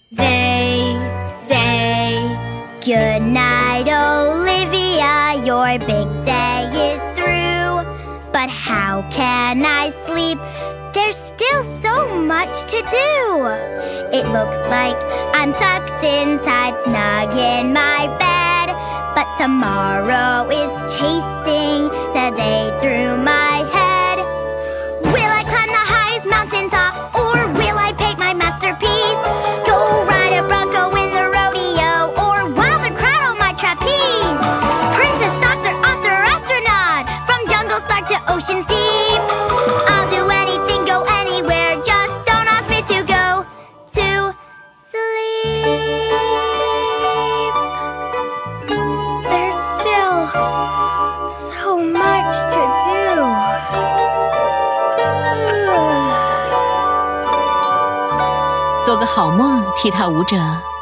They say, good night, Olivia, your big day is through. But how can I sleep? There's still so much to do. It looks like I'm tucked in tight, snug in my bed. But tomorrow is chasing today through my head. Will I climb the highest mountaintop, or will I paint my masterpiece? Go ride a bronco in the rodeo, or wild a crowd on my trapeze? Princess, doctor, author, astronaut, from jungle stark to oceans deep. I'll do anything, go anywhere, just don't ask me to go to sleep. There's still so much to do. 做个好梦，踢踏舞者。